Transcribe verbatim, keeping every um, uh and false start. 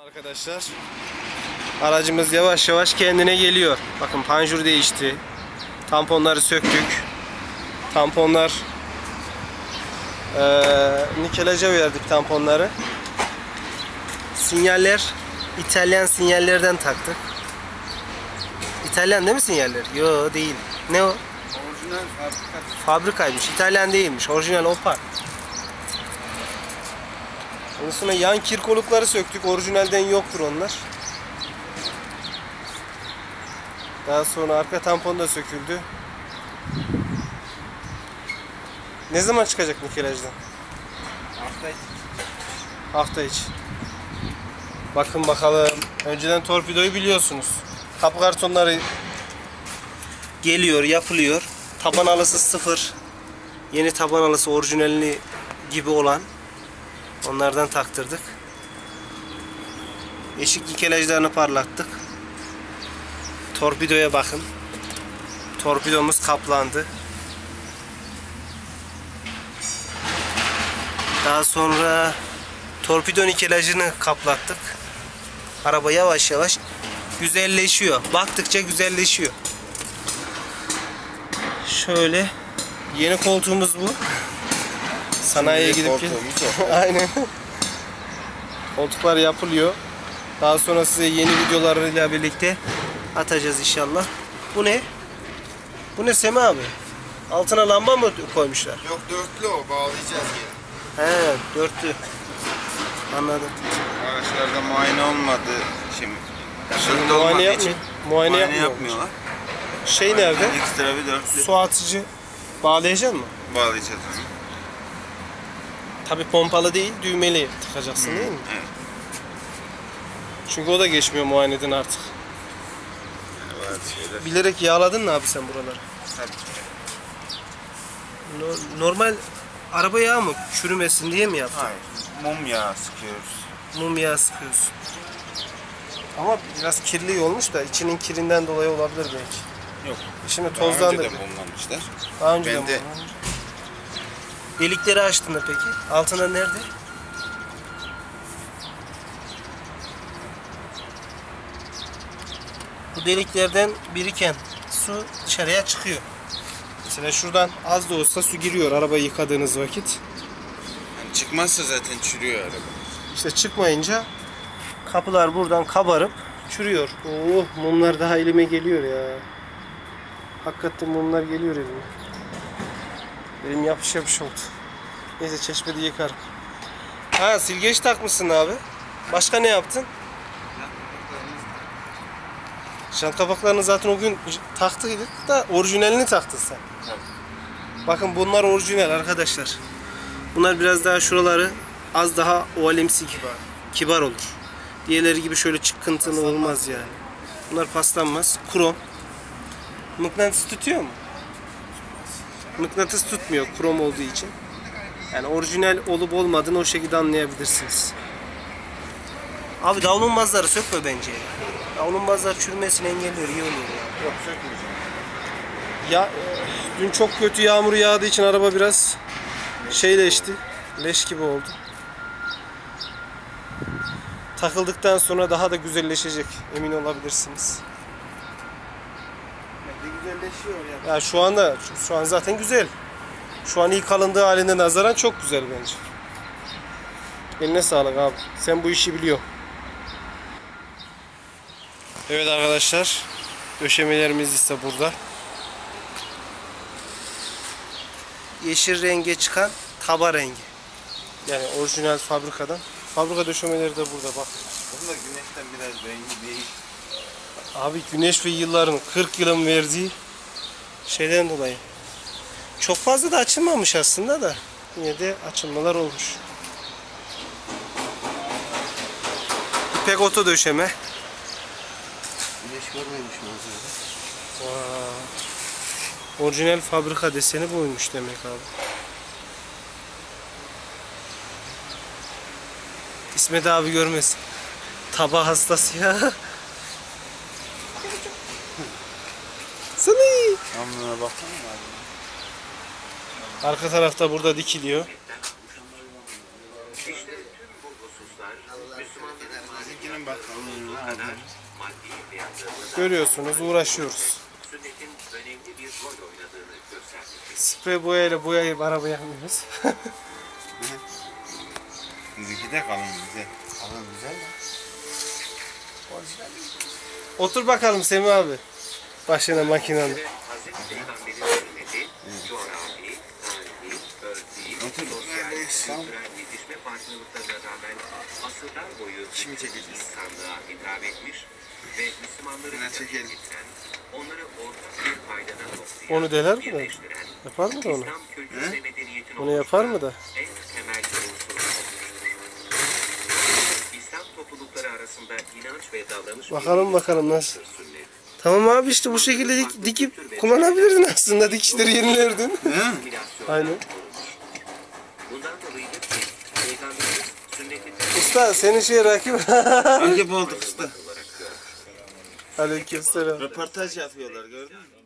Arkadaşlar, aracımız yavaş yavaş kendine geliyor. Bakın panjur değişti. Tamponları söktük. Tamponlar ee, nikelaja verdik tamponları. Sinyaller İtalyan sinyallerden taktık. İtalyan değil mi sinyaller? Yo değil. Ne o? Orijinal fabrika. Fabrikaymış. İtalyan değilmiş. Orijinal Opel. Ondan sonra yan kirkolukları söktük. Orijinalden yoktur onlar. Daha sonra arka tampon da söküldü. Ne zaman çıkacak nikelajdan? Hafta içi. Hafta içi. Bakın bakalım. Önceden torpidoyu biliyorsunuz. Kapı kartonları geliyor, yapılıyor. Taban alısı sıfır. Yeni taban alısı orijinalini gibi olan. Onlardan taktırdık. Eşik nikelajlarını parlattık. Torpidoya bakın. Torpidomuz kaplandı. Daha sonra torpido nikelajını kaplattık. Araba yavaş yavaş güzelleşiyor. Baktıkça güzelleşiyor. Şöyle yeni koltuğumuz bu. Sanayiye gidip gel. Aynen. Koltuklar yapılıyor. Daha sonra size yeni videolarıyla birlikte atacağız inşallah. Bu ne? Bu ne Semih abi? Altına lamba mı koymuşlar? Yok, dörtlü o, bağlayacağız geri. He, dörtlü. Anladım. Araçlarda muayene olmadı şimdi. Şimdi muayene yapmıyor. Muayene, Muayene yapmıyor. yapmıyorlar. Şey nerede? Ekstra bir dörtlü. Su atıcı bağlayacak mı? Bağlayacağız onu. Tabi pompalı değil, düğmeli takacaksın değil mi? Evet. Çünkü o da geçmiyor muayeneden artık. Yani bazı şeyler. Bilerek yağladın mı abi sen buraları? Tabii. No- Normal araba yağı mı? Çürümesin diye mi yaptın? Hayır. Mum yağı sıkıyoruz. Mum yağı sıkıyorsun. Ama biraz kirli olmuş da içinin kirinden dolayı olabilir belki. Yok. Şimdi Daha tozlandı. önce de bulunmamışlar. Daha önce Ben de de- bulunmuş. Delikleri açtın da peki? Altına nerede? Bu deliklerden biriken su dışarıya çıkıyor. Mesela şuradan az da olsa su giriyor arabayı yıkadığınız vakit. Yani çıkmazsa zaten çürüyor araba. İşte çıkmayınca kapılar buradan kabarıp çürüyor. Oh, mumlar daha elime geliyor ya. Hakikaten mumlar geliyor elime. Elim yapış yapış oldu. Neyse çeşmede yıkarım. Ha, silgeç takmışsın abi. Başka ne yaptın? Jant kapaklarını zaten o gün taktıydık da orijinalini taktın sen. Tabii. Bakın bunlar orijinal arkadaşlar. Bunlar biraz daha şuraları az daha ovalimsi kibar, kibar olur. Diğerleri gibi şöyle çıkıntılı olmaz yani. Bunlar paslanmaz. Krom. Mıknatıs tutuyor mu? Mıknatıs tutmuyor krom olduğu için. Yani orijinal olup olmadığını o şekilde anlayabilirsiniz. Abi davlumbazları sökme bence. Davlumbazlar çürümesini engelliyor, iyi oluyor yani. Yok, sökmeyeceğim. Ya e, dün çok kötü yağmur yağdığı için araba biraz şeyleşti. Leş gibi oldu. Takıldıktan sonra daha da güzelleşecek, emin olabilirsiniz. Güzelleşiyor yani. Ya şu anda şu an zaten güzel. Şu an ilk alındığı haline nazaran çok güzel bence. Eline sağlık abi. Sen bu işi biliyorsun. Evet arkadaşlar. Döşemelerimiz ise burada. Yeşil renge çıkan taba rengi. Yani orijinal fabrikadan. Fabrika döşemeleri de burada bak. Bunun da güneşten biraz rengi değil. Abi güneş ve yılların kırk yılın verdiği şeyden dolayı. Çok fazla da açılmamış aslında da. Yine de açılmalar olmuş. İpek oto döşeme. Güneş görmemiş manzarada. Vay. Orijinal fabrika deseni buymuş demek abi. İsmet abi görmesin. Taba hastası ya. Sana iyi. Amına baksana abi. Arka tarafta burada dikiliyor. Bizimkinin bak kalınlığına aldım. Görüyorsunuz uğraşıyoruz. Sprey boyayla boyayıp araba yapmıyoruz. Bizimki de kalın güzel. Kalın güzel mi? Otur bakalım Semih abi. Başına makinanın. Otur. Tamam. Kimi çekeceğiz? Ve Müslümanları Yine çekelim. onları ortak bir paydadan toplayan, Onu deler mi da? birleştiren, Yapar mı da onu? İslam kültürü ve medeniyetini Onu yapar mı da? en temel unsur. İslam toplulukları arasında inanç ve davranış Bakalım bakalım nasıl. sünnet. Tamam abi işte bu şekilde dik- dikip kullanabilirdin aslında. Dikişleri yenilerdin. Aynen. Bundan dolayı Peygamberimiz sünneti Usta senin şey rakip. Rakip olduk usta. olarak görür. Aleykümselam. Röportaj yapıyorlar gördün mü?